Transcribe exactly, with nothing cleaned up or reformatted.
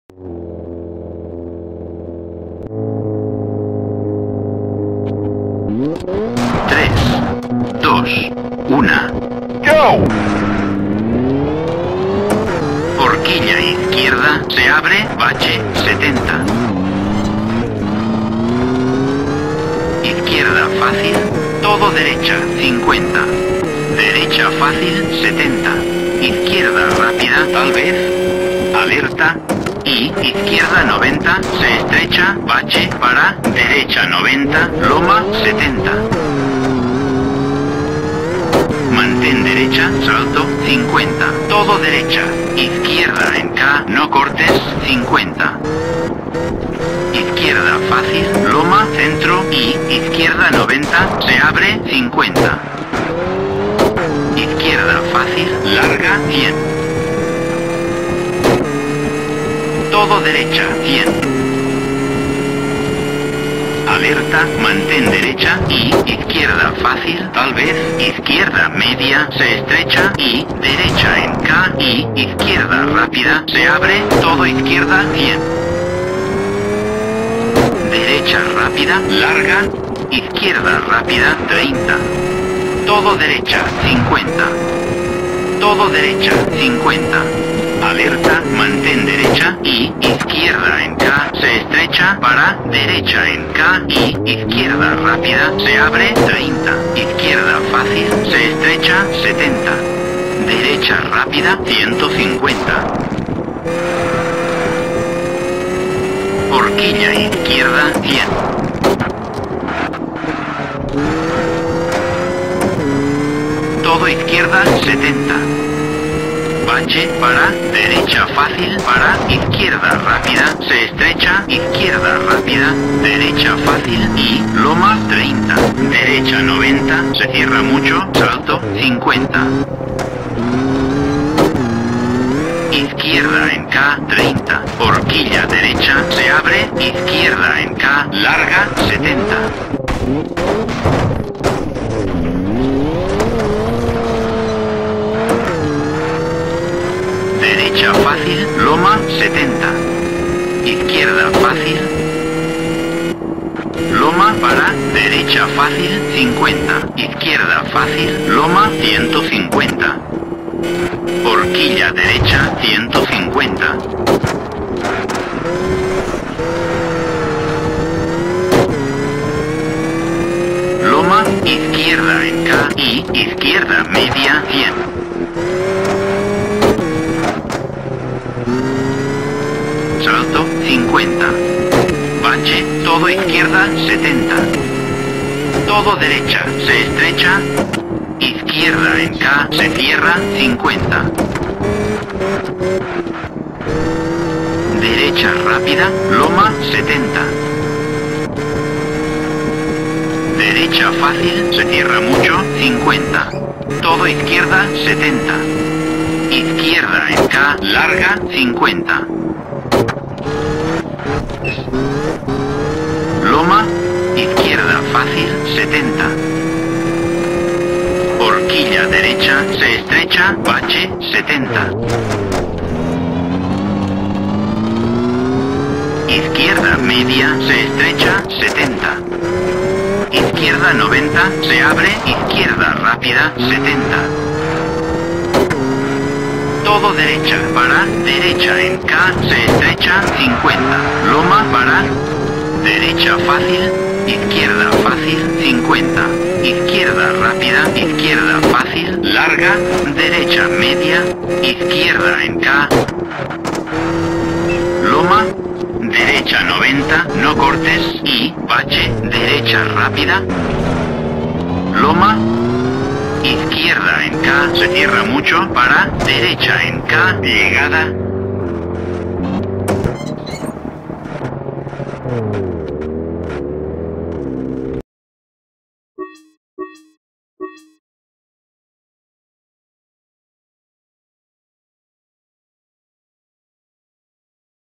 tres, dos, uno. ¡Go! Horquilla izquierda, se abre, bache, setenta. Izquierda fácil, todo derecha, cincuenta. Derecha fácil, setenta. Izquierda rápida, tal vez. Alerta. Y izquierda noventa, se estrecha, bache, para, derecha noventa, loma, setenta. Mantén derecha, salto, cincuenta. Todo derecha. Izquierda en K, no cortes, cincuenta. Izquierda fácil, loma, centro y izquierda noventa, se abre, cincuenta. Izquierda fácil, larga, cien. Todo derecha, cien. Alerta, mantén derecha y izquierda fácil, tal vez, izquierda media, se estrecha y derecha en K y izquierda rápida, se abre, todo izquierda, cien. Derecha rápida, larga, izquierda rápida, treinta. Todo derecha, cincuenta. Todo derecha, cincuenta. Alerta, mantén derecha y izquierda en K, se estrecha, para, derecha en K y izquierda rápida, se abre, treinta. Izquierda fácil, se estrecha, setenta. Derecha rápida, ciento cincuenta. Horquilla izquierda, cien. Todo izquierda, setenta. Bache, para, derecha fácil, para, izquierda rápida, se estrecha, izquierda rápida, derecha fácil y loma, treinta. Derecha noventa, se cierra mucho, salto, cincuenta. Izquierda en K, treinta. Horquilla derecha, se abre, izquierda en K, larga, setenta. Derecha fácil, loma, setenta. Izquierda fácil. Loma para, derecha fácil, cincuenta. Izquierda fácil, loma, ciento cincuenta. Horquilla derecha, ciento cincuenta. Loma, izquierda en K y izquierda media, cien. Salto, cincuenta. Bache, todo izquierda, setenta. Todo derecha, se estrecha. Izquierda en K, se cierra, cincuenta. Derecha rápida, loma, setenta. Derecha fácil, se cierra mucho, cincuenta. Todo izquierda, setenta. Izquierda en K, larga, cincuenta. Loma, izquierda fácil, setenta. Horquilla derecha, se estrecha, bache, setenta. Izquierda media, se estrecha, setenta. Izquierda noventa, se abre, izquierda rápida, setenta. Todo derecha, para, derecha en K, se estrecha, cincuenta. Loma, para, derecha fácil, izquierda fácil, cincuenta. Izquierda rápida, izquierda fácil, larga, derecha media, izquierda en K. Loma, derecha noventa, no cortes y bache, derecha rápida. Loma, izquierda en K, se cierra mucho, para, derecha en K, llegada.